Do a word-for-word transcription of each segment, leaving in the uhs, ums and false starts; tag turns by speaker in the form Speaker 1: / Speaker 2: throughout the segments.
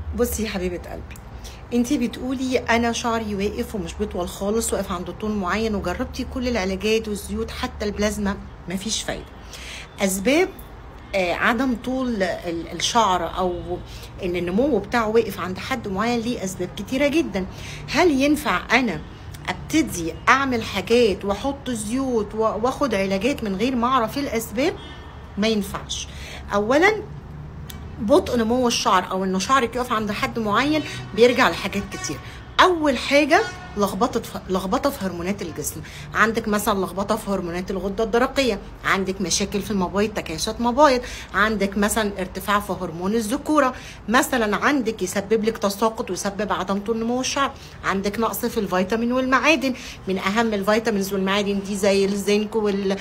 Speaker 1: بصي يا حبيبه قلبي، انتي بتقولي انا شعري واقف ومش بيطول خالص، واقف عند طول معين، وجربتي كل العلاجات والزيوت حتى البلازما مفيش فايده. اسباب آه عدم طول الشعر او ان النمو بتاعه واقف عند حد معين ليه اسباب كتيره جدا. هل ينفع انا ابتدي اعمل حاجات واحط زيوت واخد علاجات من غير ما اعرف ايه الاسباب؟ ما ينفعش. اولا بطء نمو الشعر او انه شعرك يقف عند حد معين بيرجع لحاجات كتير. اول حاجه لخبطه لخبطه في هرمونات الجسم. عندك مثلا لخبطه في هرمونات الغده الدرقيه، عندك مشاكل في المبايض، تكاشف مبايض، عندك مثلا ارتفاع في هرمون الذكوره، مثلا عندك يسبب لك تساقط ويسبب عدم طول نمو الشعر، عندك نقص في الفيتامين والمعادن. من اهم الفيتامينز والمعادن دي زي الزنك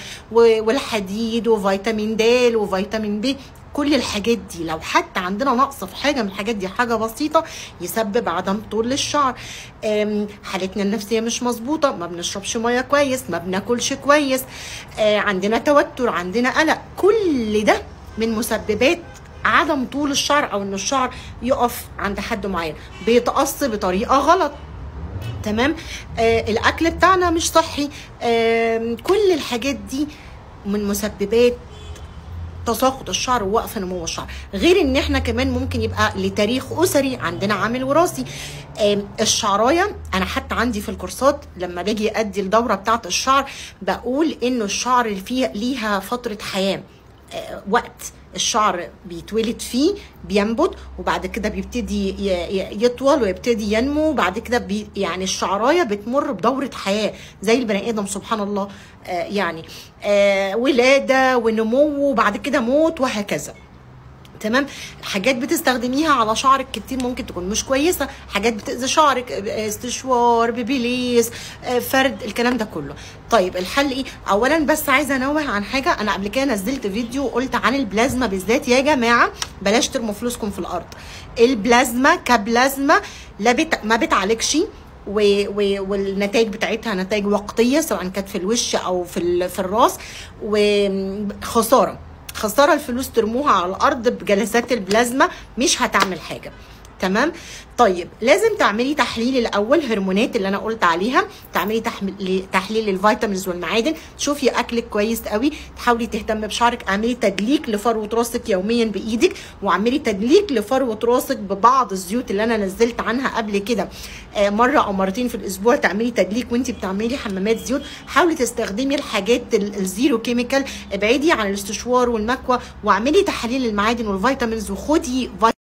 Speaker 1: والحديد وفيتامين د وفيتامين بي. كل الحاجات دي لو حتى عندنا نقص في حاجه من الحاجات دي، حاجه بسيطه، يسبب عدم طول للشعر. حالتنا النفسيه مش مظبوطه، ما بنشربش ميه كويس، ما بناكلش كويس، عندنا توتر، عندنا قلق. كل ده من مسببات عدم طول الشعر او ان الشعر يقف عند حد معين. بيتقص بطريقه غلط، تمام. آه الاكل بتاعنا مش صحي. آه كل الحاجات دي من مسببات تساقط الشعر ووقف نمو الشعر. غير ان احنا كمان ممكن يبقى لتاريخ اسري، عندنا عامل وراثي. الشعرايه انا حتى عندي في الكورسات لما باجي ادي الدوره بتاعه الشعر بقول انه الشعر اللي فيه ليها فتره حياه، وقت الشعر بيتولد فيه بينبت، وبعد كده بيبتدي يطول ويبتدي ينمو، وبعد كده بي يعني الشعرايه بتمر بدوره حياه زي البني ادم سبحان الله. آه يعني آه ولاده ونمو وبعد كده موت وهكذا، تمام. حاجات بتستخدميها على شعرك كتير ممكن تكون مش كويسه، حاجات بتاذي شعرك، استشوار، بيبيليس، فرد، الكلام ده كله. طيب الحل ايه؟ اولا بس عايزه انوه عن حاجه، انا قبل كده نزلت فيديو وقلت عن البلازما بالذات. يا جماعه بلاش ترموا فلوسكم في الارض. البلازما كبلازما لا بت... ما بتعالجش، و... و... والنتائج بتاعتها نتائج وقتيه سواء كانت في الوش او في ال... في الراس، وخساره خساره الفلوس ترموها على الارض بجلسات البلازما، مش هتعمل حاجه، تمام. طيب لازم تعملي تحليل الاول هرمونات اللي انا قلت عليها، تعملي تحليل تحليل الفيتامينز والمعادن، تشوفي اكلك كويس قوي، تحاولي تهتمي بشعرك، اعملي تدليك لفروه راسك يوميا بايدك، واعملي تدليك لفروه راسك ببعض الزيوت اللي انا نزلت عنها قبل كده مره او مرتين في الاسبوع. تعملي تدليك وانت بتعملي حمامات زيوت. حاولي تستخدمي الحاجات الزيرو كيميكال، ابعدي عن الاستشوار والمكوى، واعملي تحاليل المعادن والفيتامينز، وخدي